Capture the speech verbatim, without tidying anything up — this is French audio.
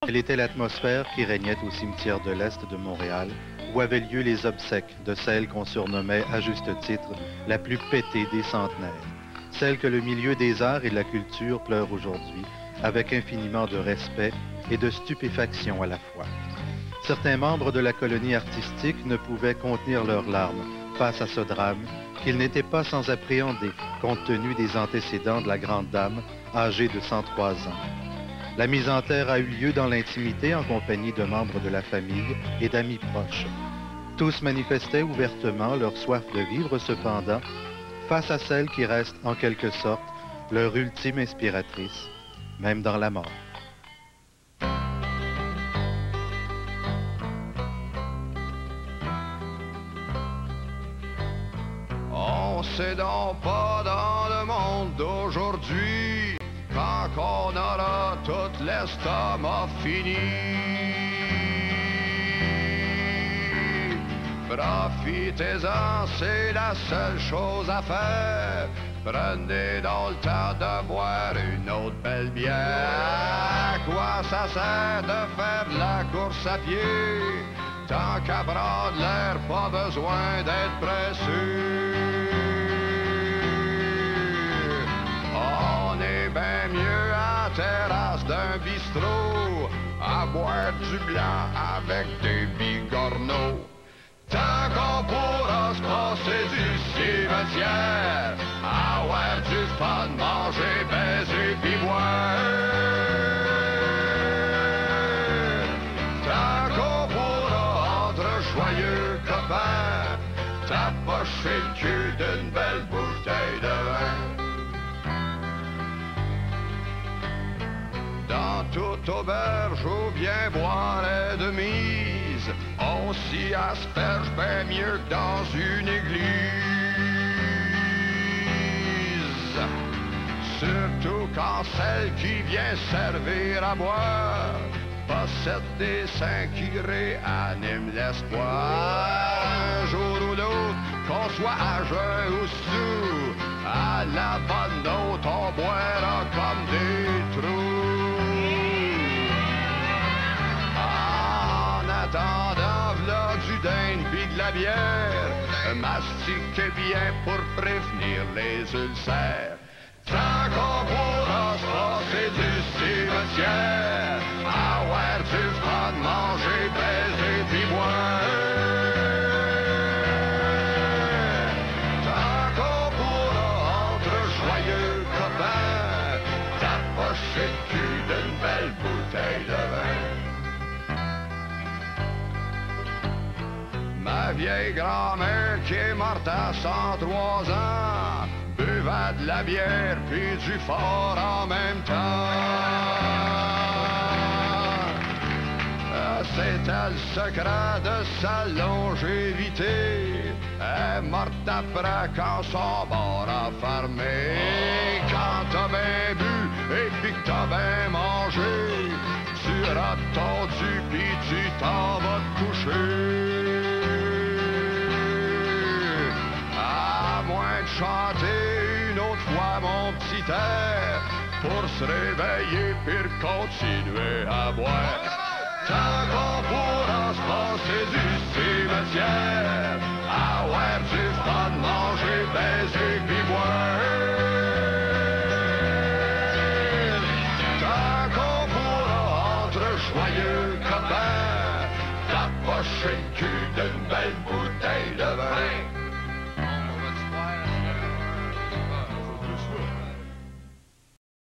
Quelle était l'atmosphère qui régnait au cimetière de l'Est de Montréal, où avaient lieu les obsèques de celle qu'on surnommait à juste titre la plus pétée des centenaires, celle que le milieu des arts et de la culture pleure aujourd'hui, avec infiniment de respect et de stupéfaction à la fois. Certains membres de la colonie artistique ne pouvaient contenir leurs larmes face à ce drame qu'ils n'étaient pas sans appréhender, compte tenu des antécédents de la grande dame, âgée de cent trois ans. La mise en terre a eu lieu dans l'intimité en compagnie de membres de la famille et d'amis proches. Tous manifestaient ouvertement leur soif de vivre cependant, face à celle qui reste en quelque sorte leur ultime inspiratrice, même dans la mort. On sait donc pas dans le monde d'aujourd'hui quand on aura tout l'estomac fini. Profitez-en, c'est la seule chose à faire. Prenez donc le temps de boire une autre belle bière. À quoi ça sert de faire de la course à pied? Tant qu'à prendre l'air, pas besoin d'être pressé. On est bien mieux à la terrasse d'un bistrot, à boire du blanc avec des bigorneaux. Tant qu'on pourra se passer du cimetière, avoir du fun, manger, baiser, pis boire. Tant qu'on pourra, entre joyeux copains, tapocher le cul d'une belle bouteille de vin. Dans toute auberge où bien boire est de mise, on s'y asperge bien mieux que dans une église. Surtout quand celle qui vient servir à boire possède des seins qui réaniment l'espoir. Un jour ou l'autre, qu'on soit à jeun ou sous, à la bonne note on boira comme des trous. En attendant, v'là du dinde pis de la bière, mastiquez bien pour prévenir les ulcères. Tant qu'on pourra se passer du cimetière, avoir du fun, manger, baiser pis boire. Tant qu'on pourra, entre joyeux copains, tapocher le cul d'une belle bouteille de vin. Ma vieille grand-mère qui est morte à cent trois ans buvait de la bière puis du fort en même temps. C'était le secret de sa longévité. Elle est morte après quand son bar a fermé. Quand t'as bien bu et puis que t'as bien mangé, tu rates ton dû puis tu t'en vas te coucher. Chanter une autre fois mon petit air pour se réveiller puis continuer à boire. Tant qu'on pourra se passer du cimetière, avoir du fun, manger, baiser pis boire. Tant qu'on pourra, entre joyeux copains, tapocher le cul d'une belle bouteille de vin.